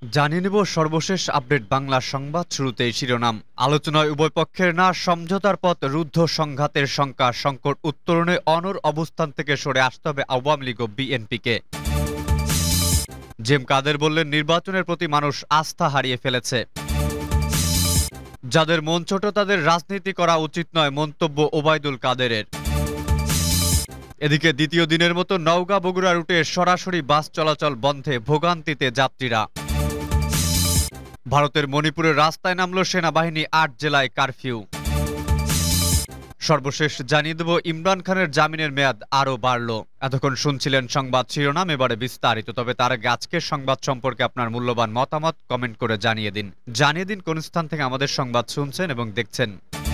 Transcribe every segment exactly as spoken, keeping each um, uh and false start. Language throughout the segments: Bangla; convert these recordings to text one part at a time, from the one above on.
জানিয়ে নেব সর্বশেষ আপডেট বাংলা সংবাদ। শুরুতেই শিরোনাম। আলোচনায় উভয় পক্ষের না সমঝোতার পথ, রুদ্ধ সংঘাতের শঙ্কা, সংকট উত্তরণে অনড় অবস্থান থেকে সরে আসতে হবে আওয়ামী লীগ ও বিএনপিকে। জেম কাদের বললেন, নির্বাচনের প্রতি মানুষ আস্থা হারিয়ে ফেলেছে। যাদের মন ছোট তাদের রাজনীতি করা উচিত নয়, মন্তব্য ওবায়দুল কাদেরের। এদিকে দ্বিতীয় দিনের মতো নওগাঁ বগুড়া রুটে সরাসরি বাস চলাচল বন্ধে, ভোগান্তিতে যাত্রীরা। ভারতের মণিপুরের রাস্তায় নামল সেনাবাহিনী, আট জেলায় কারফিউ। সর্বশেষ জানিয়ে দেব, ইমরান খানের জামিনের মেয়াদ আরও বাড়ল। এতক্ষণ শুনছিলেন সংবাদ শিরোনাম, এবারে বিস্তারিত। তবে তার আগে আজকের সংবাদ সম্পর্কে আপনার মূল্যবান মতামত কমেন্ট করে জানিয়ে দিন। জানিয়ে দিন কোন স্থান থেকে আমাদের সংবাদ শুনছেন এবং দেখছেন।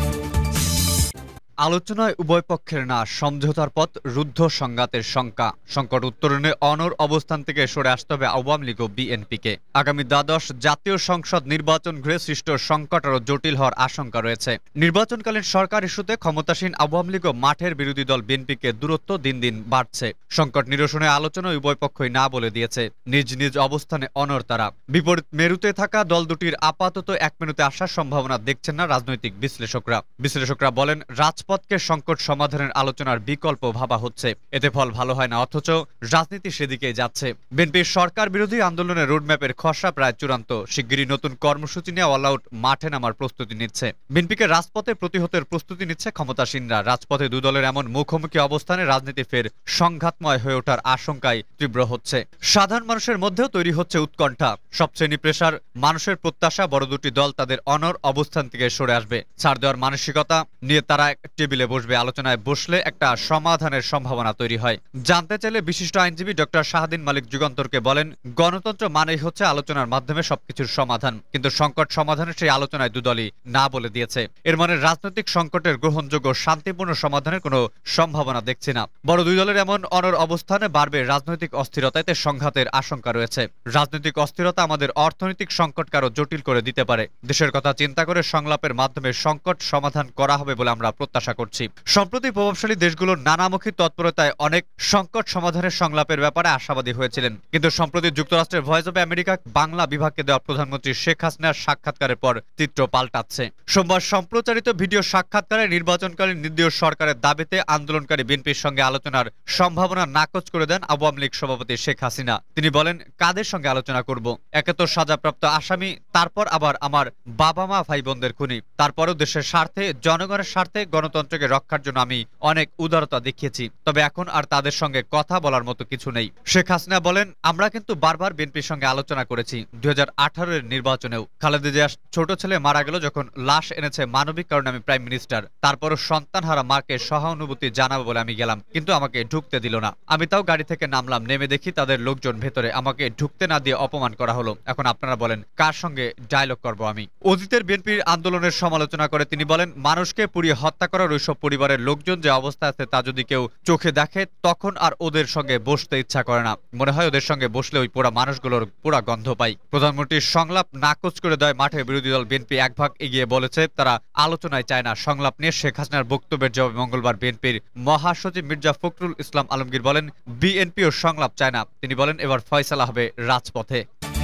আলোচনায় উভয় পক্ষের না সমঝোতার পথ, রুদ্ধ সংঘাতের শঙ্কা, সংকট উত্তরণে অনড় অবস্থান থেকে সরে আসতে হবে আওয়ামী লীগ ও বিএনপিকে। আগামী দ্বাদশ জাতীয় সংসদ নির্বাচন ঘিরে সৃষ্ট সংকট আরও জটিল হওয়ার আশঙ্কা রয়েছে। নির্বাচনকালীন সরকার ইস্যুতে ক্ষমতাসীন আওয়ামী লীগ ও মাঠের বিরোধী দল বিএনপিকে দূরত্ব দিন দিন বাড়ছে। সংকট নিরসনে আলোচনায় উভয় পক্ষই না বলে দিয়েছে। নিজ নিজ অবস্থানে অনড় তারা। বিপরীত মেরুতে থাকা দল দুটির আপাতত এক মেরুতে আসার সম্ভাবনা দেখছেন না রাজনৈতিক বিশ্লেষকরা। বিশ্লেষকরা বলেন, রাজ পথকে সংকট সমাধানের আলোচনার বিকল্প ভাবা হচ্ছে, এতে ফল ভালো হয় না, অথচ রাজনীতি সেদিকেই যাচ্ছে। বিএনপির সরকার বিরোধী আন্দোলনের রোডম্যাপের খসড়া প্রায় চূড়ান্ত। শিগগিরই নতুন কর্মসূচি নিয়ে অল আউট মাঠে নামার প্রস্তুতি নিচ্ছে। বিএনপিকে রাজপথে প্রতিহতের প্রস্তুতি নিচ্ছে ক্ষমতাসীনরা। রাজপথে দুই দলের এমন মুখোমুখি অবস্থানে রাজনীতি ফের সংঘাতময় হয়ে ওঠার আশঙ্কায় তীব্র হচ্ছে। সাধারণ মানুষের মধ্যেও তৈরি হচ্ছে উৎকণ্ঠা। সব শ্রেণী পেশার মানুষের প্রত্যাশা বড় দুটি দল তাদের অনড় অবস্থান থেকে সরে আসবে। ছাড় দেওয়ার মানসিকতা নিয়ে তারা টেবিলে বসবে। আলোচনায় বসলে একটা সমাধানের সম্ভাবনা তৈরি হয়। জানতে চাইলে বিশিষ্ট আইনজীবী ডক্টর শাহাদিন মালিক যুগান্তরকে বলেন, গণতন্ত্র মানেই হচ্ছে আলোচনার মাধ্যমে সবকিছুর সমাধান। কিন্তু সংকট সমাধানের সেই আলোচনায় দুদলই না বলে দিয়েছে। এর মানে রাজনৈতিক সংকটের গ্রহণযোগ্য শান্তিপূর্ণ সমাধানের কোনো সম্ভাবনা দেখছি না। বড় দুই দলের এমন অনড় অবস্থানে বাড়বে রাজনৈতিক অস্থিরতাতে সংঘাতের আশঙ্কা রয়েছে। রাজনৈতিক অস্থিরতা আমাদের অর্থনৈতিক সংকটকে আরো জটিল করে দিতে পারে। দেশের কথা চিন্তা করে সংলাপের মাধ্যমে সংকট সমাধান করা হবে বলে আমরা প্রত্যাশা করছি। সম্প্রতি প্রভাবশালী দেশগুলোর নানামুখী তৎপরতায় অনেক সংকট সমাধানের সংলাপের ব্যাপারে আশাবাদী হয়েছিলেন। কিন্তু সম্প্রতি যুক্তরাষ্ট্রের ভয়েস অব আমেরিকা বাংলা বিভাগকে দেওয়া প্রধানমন্ত্রী শেখ হাসিনার সাক্ষাৎকারের পর চিত্র পাল্টাচ্ছে। সোমবার সম্প্রচারিত ভিডিও সাক্ষাৎকারে নির্বাচনকালীন নির্দলীয় সরকারের দাবিতে আন্দোলনকারী বিএনপির সঙ্গে আলোচনার সম্ভাবনা নাকচ করে দেন আওয়ামী লীগ সভাপতি শেখ হাসিনা। তিনি বলেন, কাদের সঙ্গে আলোচনা করব? একে তো সাজাপ্রাপ্ত আসামি, তারপর আবার আমার বাবা মা ভাই বোনদের খুনি, তারপরও দেশের স্বার্থে জনগণের স্বার্থে গণতন্ত্রকে রক্ষার জন্য আমি অনেক উদারতা দেখিয়েছি। তবে এখন আর তাদের সঙ্গে কথা বলার মতো কিছু নেই। শেখ হাসিনা বলেন, আমরা কিন্তু বারবার বিএনপির সঙ্গে আলোচনা করেছি। দুই হাজার আঠারো এর নির্বাচনেও খালেদা জিয়ার ছোট ছেলে মারা গেল যখন লাশ এনেছে মানবিক কারণে আমি প্রাইম মিনিস্টার, তারপরও সন্তানহারা মাকে সহানুভূতি জানাবো বলে আমি গেলাম, কিন্তু আমাকে ঢুকতে দিল না। আমি তাও গাড়ি থেকে নামলাম, নেমে দেখি তাদের লোকজন ভেতরে, আমাকে ঢুকতে না দিয়ে অপমান করা হলো। এখন আপনারা বলেন কার সঙ্গে ডায়লগ করব আমি? অতীতের বিএনপির আন্দোলনের সমালোচনা করে তিনি বলেন, মানুষকে পুড়িয়ে হত্যা করার ওইসব পরিবারের লোকজন যে অবস্থা আছে তা যদি কেউ চোখে দেখে তখন আর ওদের সঙ্গে বসতে ইচ্ছা করে না। মনে হয় ওদের সঙ্গে বসলে ওই পোড়া মানুষগুলোর পোড়া গন্ধ পাই। প্রধানমন্ত্রীর সংলাপ নাকচ করে দেয় মাঠে বিরোধী দল বিএনপি এক ভাগ এগিয়ে বলেছে তারা আলোচনায় চায় না। সংলাপ নিয়ে শেখ হাসিনার বক্তব্যের জবাবে মঙ্গলবার বিএনপির মহাসচিব মির্জা ফখরুল ইসলাম আলমগীর বলেন, বিএনপিও সংলাপ চায় না। তিনি বলেন, এবার ফয়সালা হবে রাজপথে।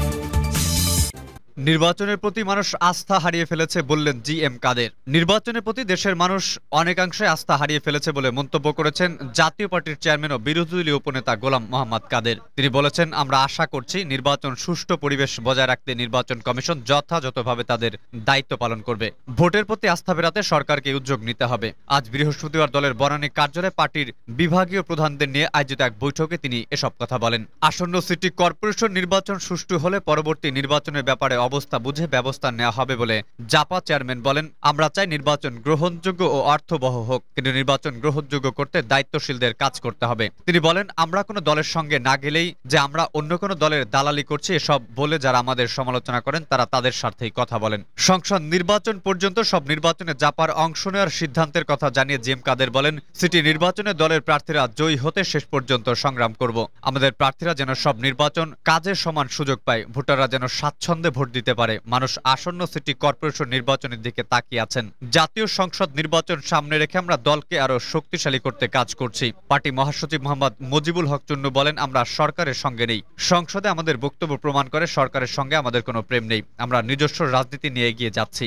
নির্বাচনের প্রতি মানুষ আস্থা হারিয়ে ফেলেছে বললেন জি এম কাদের। নির্বাচনের প্রতি দেশের মানুষ অনেকাংশে আস্থা হারিয়ে ফেলেছে বলে মন্তব্য করেছেন জাতীয় পার্টির চেয়ারম্যান ও বিরোধী দলীয় উপনেতা গোলাম মোহাম্মদ কাদের। তিনি বলেছেন, আমরা আশা করছি নির্বাচন সুষ্ঠু পরিবেশ বজায় রাখতে নির্বাচন কমিশন যথাযথভাবে তাদের দায়িত্ব পালন করবে। ভোটের প্রতি আস্থা ফেরাতে সরকারকে উদ্যোগ নিতে হবে। আজ বৃহস্পতিবার দলের বনানী কার্যালয়ে পার্টির বিভাগীয় প্রধানদের নিয়ে আয়োজিত এক বৈঠকে তিনি এসব কথা বলেন। আসন্ন সিটি কর্পোরেশন নির্বাচন সুষ্ঠু হলে পরবর্তী নির্বাচনের ব্যাপারে অবস্থা বুঝে ব্যবস্থা নেওয়া হবে বলে জাপা চেয়ারম্যান বলেন, আমরা চাই নির্বাচন গ্রহণযোগ্য ও অর্থবহ হোক, কিন্তু নির্বাচন গ্রহণযোগ্য করতে দায়িত্বশীলদের কাজ করতে হবে। তিনি বলেন, আমরা কোনো দলের সঙ্গে না গেলেই যে আমরা অন্য কোনো দলের দালালি করছি এসব বলে যারা আমাদের সমালোচনা করেন তারা তাদের স্বার্থেই কথা বলেন। সংসদ নির্বাচন পর্যন্ত সব নির্বাচনে জাপার অংশ নেওয়ার সিদ্ধান্তের কথা জানিয়ে জি এম কাদের বলেন, সিটি নির্বাচনে দলের প্রার্থীরা জয়ী হতে শেষ পর্যন্ত সংগ্রাম করব। আমাদের প্রার্থীরা যেন সব নির্বাচন কাজে সমান সুযোগ পায়, ভোটাররা যেন স্বাচ্ছন্দ্যে ভোট দিতে পারে। মানুষ আসন্ন সিটি কর্পোরেশন নির্বাচনের দিকে তাকিয়ে আছেন। জাতীয় সংসদ নির্বাচন সামনে রেখে আমরা দলকে আরো শক্তিশালী করতে কাজ করছি। পার্টি মহাসচিব মোহাম্মদ মুজিবুল হক চুন্নু বলেন, আমরা সরকারের সঙ্গে নেই। সংসদে আমাদের বক্তব্য প্রমাণ করে সরকারের সঙ্গে আমাদের কোনো প্রেম নেই। আমরা নিজস্ব রাজনীতি নিয়ে এগিয়ে যাচ্ছি।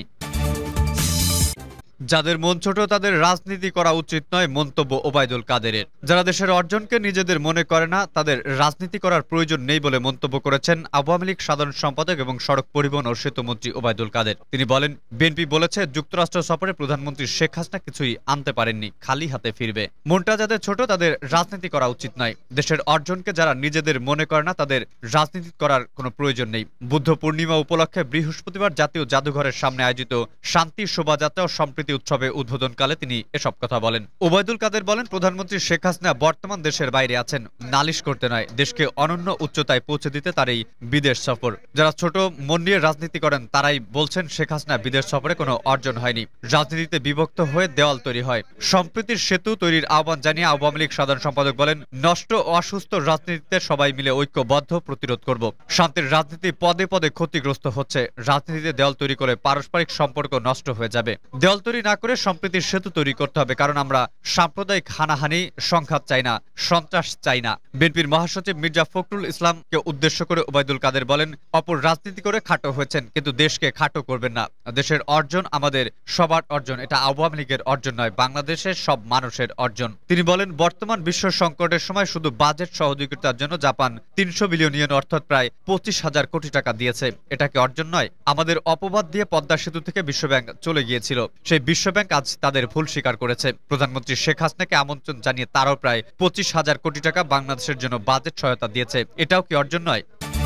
যাদের মন ছোট তাদের রাজনীতি করা উচিত নয়, মন্তব্য ওবায়দুল কাদেরের। যারা দেশের অর্জনকে নিজেদের মনে করে না তাদের রাজনীতি করার প্রয়োজন নেই বলে মন্তব্য করেছেন আওয়ামী লীগ সাধারণ সম্পাদক এবং সড়ক পরিবহন ও সেতুমন্ত্রী ওবায়দুল কাদের। তিনি বলেন, বিএনপি বলেছে যুক্তরাষ্ট্র সফরে প্রধানমন্ত্রী শেখ হাসিনা কিছুই আনতে পারেননি, খালি হাতে ফিরবে। মনটা যাদের ছোট তাদের রাজনীতি করা উচিত নয়। দেশের অর্জনকে যারা নিজেদের মনে করে না তাদের রাজনীতি করার কোনো প্রয়োজন নেই। বুদ্ধ পূর্ণিমা উপলক্ষে বৃহস্পতিবার জাতীয় জাদুঘরের সামনে আয়োজিত শান্তি শোভাযাত্রা ও সম্প্রীতি উৎসবে উদ্বোধনকালে তিনি এসব কথা বলেন। ওবায়দুল কাদের বলেন, প্রধানমন্ত্রী শেখ হাসিনা বর্তমান দেশের বাইরে আছেন, নালিশ করতে নয়, দেশকে অনন্য উচ্চতায় পৌঁছে দিতে তার এই বিদেশ সফর। যারা ছোট মন নিয়ে রাজনীতি করেন তারাই বলছেন শেখ হাসিনা বিদেশ সফরে কোনো অর্জন হয়নি। রাজনীতিতে বিভক্ত হয়ে দেওয়াল তৈরি হয়। সম্প্রীতির সেতু তৈরির আহ্বান জানিয়ে আওয়ামী লীগ সাধারণ সম্পাদক বলেন, নষ্ট ও অসুস্থ রাজনীতিতে সবাই মিলে ঐক্যবদ্ধ প্রতিরোধ করব। শান্তির রাজনীতি পদে পদে ক্ষতিগ্রস্ত হচ্ছে। রাজনীতিতে দেওয়াল তৈরি করে পারস্পরিক সম্পর্ক নষ্ট হয়ে যাবে। দেওয়াল তৈরি না করে সম্প্রীতির সেতু তৈরি করতে হবে, কারণ আমরা সাম্প্রদায়িক হানাহানি সংঘাত চাই না, সন্ত্রাস চাই না। বিএনপির মহাসচিব মির্জা ফখরুল ইসলামকে উদ্দেশ্য করে ওবায়দুল কাদের বলেন, অপর রাজনীতি করে খাটো হয়েছেন, কিন্তু দেশকে খাটো করবেন না। দেশের অর্জন আমাদের সবার অর্জন, এটা আওয়ামী লীগের অর্জন নয়, বাংলাদেশের সব মানুষের অর্জন। তিনি বলেন, বর্তমান বিশ্ব সংকটের সময় শুধু বাজেট সহযোগিতার জন্য জাপান তিনশো বিলিয়ন ইয়েন অর্থাৎ প্রায় পঁচিশ হাজার কোটি টাকা দিয়েছে। এটা কি অর্জন নয়? আমাদের অপবাদ দিয়ে পদ্মা সেতু থেকে বিশ্বব্যাংক চলে গিয়েছিল, সেই বিশ্বব্যাংক আজ তাদের ভুল স্বীকার করেছে। প্রধানমন্ত্রী শেখ হাসিনাকে আমন্ত্রণ জানিয়ে তারাও প্রায় পঁচিশ হাজার কোটি টাকা বাংলাদেশের জন্য বাজেট সহায়তা দিয়েছে। এটাও কি অর্জন নয়?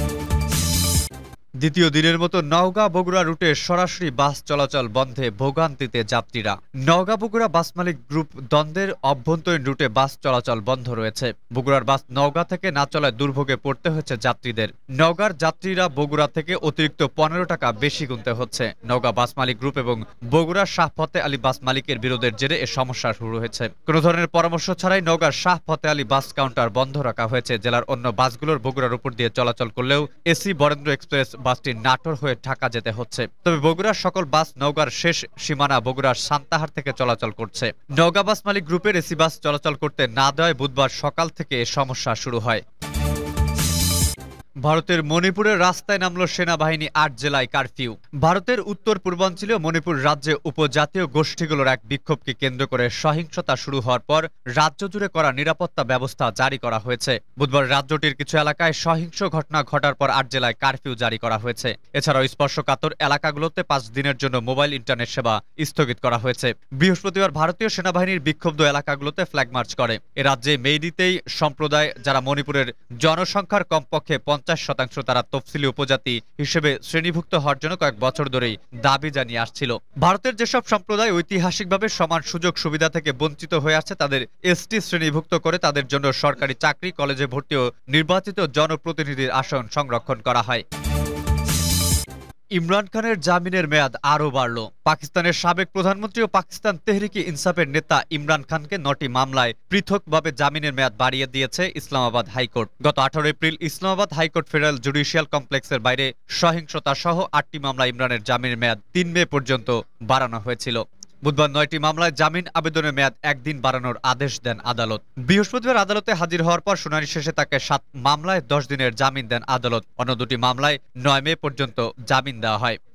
দ্বিতীয় দিনের মতো নওগাঁ বগুড়া রুটে সরাসরি বাস চলাচল বন্ধে ভোগান্তিতে যাত্রীরা। নওগাঁ বগুড়া বাস মালিক গ্রুপ দ্বন্দ্বের অভ্যন্তরীণ রুটে বাস চলাচল বন্ধ রয়েছে। বগুড়ার বাস নওগাঁ থেকে না চলায় দুর্ভোগে পড়তে হচ্ছে যাত্রীদের। নওগাঁর যাত্রীরা বগুড়া থেকে অতিরিক্ত পনেরো টাকা বেশি গুনতে হচ্ছে। নওগাঁ বাস মালিক গ্রুপ এবং বগুড়ার শাহ ফতে আলী বাস মালিকের বিরোধের জেরে এ সমস্যা শুরু হয়েছে। কোনো ধরনের পরামর্শ ছাড়াই নওগাঁর শাহ ফতে আলী বাস কাউন্টার বন্ধ রাখা হয়েছে। জেলার অন্য বাসগুলোর বগুড়ার উপর দিয়ে চলাচল করলেও এসি বরেন্দ্র এক্সপ্রেস বাসটি নাটোর হয়ে ঢাকা যেতে হচ্ছে। তবে বগুড়ার সকল বাস নওগাঁর শেষ সীমানা বগুড়ার সান্তাহার থেকে চলাচল করছে। নওগাঁ বাস মালিক গ্রুপের এসি বাস চলাচল করতে না দেওয়ায় বুধবার সকাল থেকে এ সমস্যা শুরু হয়। ভারতের মণিপুরের রাস্তায় নামল সেনাবাহিনী, আট জেলায় কারফিউ। ভারতের উত্তর পূর্বাঞ্চলীয় মণিপুর রাজ্যে উপজাতীয় গোষ্ঠীগুলোর এক বিক্ষোভকে কেন্দ্র করে সহিংসতা শুরু হওয়ার পর রাজ্য জুড়ে করা নিরাপত্তা ব্যবস্থা জারি করা হয়েছে। বুধবার রাজ্যটির কিছু এলাকায় সহিংস ঘটনা ঘটার পর আট জেলায় কারফিউ জারি করা হয়েছে। এছাড়াও স্পর্শকাতর এলাকাগুলোতে পাঁচ দিনের জন্য মোবাইল ইন্টারনেট সেবা স্থগিত করা হয়েছে। বৃহস্পতিবার ভারতীয় সেনাবাহিনীর বিক্ষুব্ধ এলাকাগুলোতে ফ্ল্যাগ মার্চ করে। এ রাজ্যে মেইদিতেই সম্প্রদায়, যারা মণিপুরের জনসংখ্যার কমপক্ষে পঞ্চাশ শতাংশ, তারা তফসিলি উপজাতি হিসেবে শ্রেণীভুক্ত হওয়ার জন্য কয়েক বছর ধরেই দাবি জানিয়ে আসছিল। ভারতের যেসব সম্প্রদায় ঐতিহাসিকভাবে সমান সুযোগ সুবিধা থেকে বঞ্চিত হয়ে আছে তাদের এসটি শ্রেণীভুক্ত করে তাদের জন্য সরকারি চাকরি, কলেজে ভর্তি ও নির্বাচিত জনপ্রতিনিধির আসন সংরক্ষণ করা হয়। ইমরান খানের জামিনের মেয়াদ আরও বাড়ল। পাকিস্তানের সাবেক প্রধানমন্ত্রী ও পাকিস্তান তেহরিকে ইনসাফের নেতা ইমরান খানকে নটি মামলায় পৃথকভাবে জামিনের মেয়াদ বাড়িয়ে দিয়েছে ইসলামাবাদ হাইকোর্ট। গত আঠারো April Islamabad high court federal judicial কমপ্লেক্সের বাইরে সহিংসতা সহ আটটি মামলায় ইমরানের জামিনের মেয়াদ তিন মে পর্যন্ত বাড়ানো হয়েছিল। বুধবার নয়টি মামলায় জামিন আবেদনের মেয়াদ একদিন বাড়ানোর আদেশ দেন আদালত। বৃহস্পতিবার আদালতে হাজির হওয়ার পর শুনানি শেষে তাকে সাত মামলায় দশ দিনের জামিন দেন আদালত। অন্য দুটি মামলায় নয় মে পর্যন্ত জামিন দেওয়া হয়।